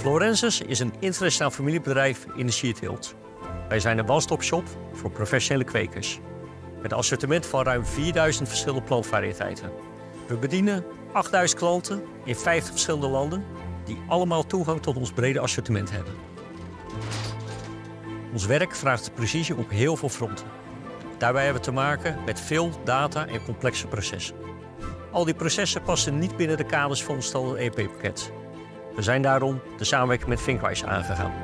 Florensis is een internationaal familiebedrijf in de sierteelt. Wij zijn een one-stop shop voor professionele kwekers. Met een assortiment van ruim 4000 verschillende plantvariëteiten. We bedienen 8000 klanten in 50 verschillende landen die allemaal toegang tot ons brede assortiment hebben. Ons werk vraagt precisie op heel veel fronten. Daarbij hebben we te maken met veel data en complexe processen. Al die processen passen niet binnen de kaders van ons standaard ERP-pakket. We zijn daarom de samenwerking met Thinkwise aangegaan.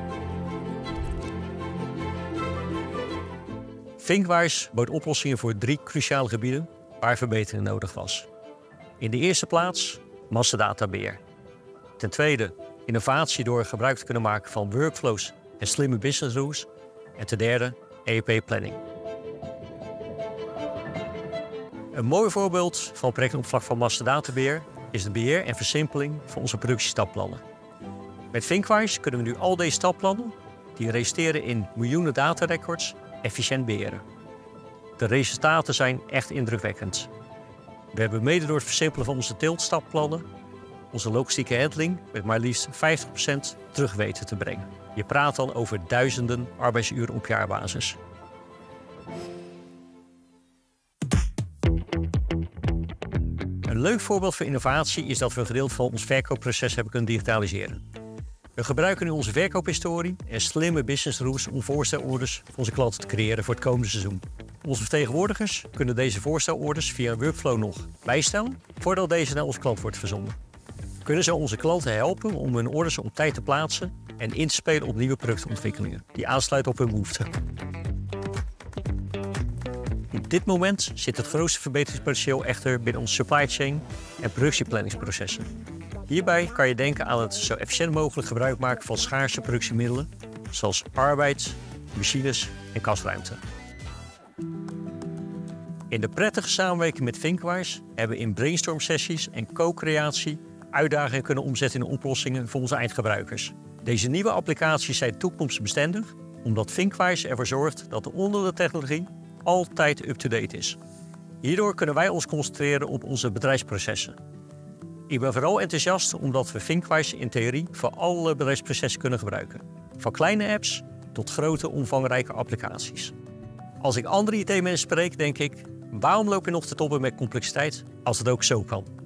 Thinkwise bood oplossingen voor 3 cruciale gebieden waar verbetering nodig was. In de eerste plaats massadatabbeheer. Ten tweede innovatie door gebruik te kunnen maken van workflows en slimme business rules. En ten derde ERP-planning. Een mooi voorbeeld van projecten op vlak van massadatabbeheer is de beheer en versimpeling van onze productiestapplannen. Met Thinkwise kunnen we nu al deze stapplannen, die resulteren in miljoenen datarecords, efficiënt beheren. De resultaten zijn echt indrukwekkend. We hebben mede door het versimpelen van onze teeltstapplannen onze logistieke handling met maar liefst 50% terug weten te brengen. Je praat dan over duizenden arbeidsuren op jaarbasis. Een leuk voorbeeld van innovatie is dat we een gedeelte van ons verkoopproces hebben kunnen digitaliseren. We gebruiken nu onze verkoophistorie en slimme business rules om voorstelorders voor onze klanten te creëren voor het komende seizoen. Onze vertegenwoordigers kunnen deze voorstelorders via een workflow nog bijstellen voordat deze naar onze klant wordt verzonden. We kunnen zo onze klanten helpen om hun orders op tijd te plaatsen en in te spelen op nieuwe productontwikkelingen die aansluiten op hun behoeften. Op dit moment zit het grootste verbeteringspotentieel echter binnen onze supply chain en productieplanningsprocessen. Hierbij kan je denken aan het zo efficiënt mogelijk gebruik maken van schaarse productiemiddelen, zoals arbeid, machines en kasruimte. In de prettige samenwerking met Thinkwise hebben we in brainstorm-sessies en co-creatie uitdagingen kunnen omzetten in oplossingen voor onze eindgebruikers. Deze nieuwe applicaties zijn toekomstbestendig, omdat Thinkwise ervoor zorgt dat de onderliggende technologie altijd up-to-date is. Hierdoor kunnen wij ons concentreren op onze bedrijfsprocessen. Ik ben vooral enthousiast omdat we Thinkwise in theorie voor alle bedrijfsprocessen kunnen gebruiken. Van kleine apps tot grote omvangrijke applicaties. Als ik andere IT-mensen spreek, denk ik, waarom loop je nog te toppen met complexiteit als het ook zo kan?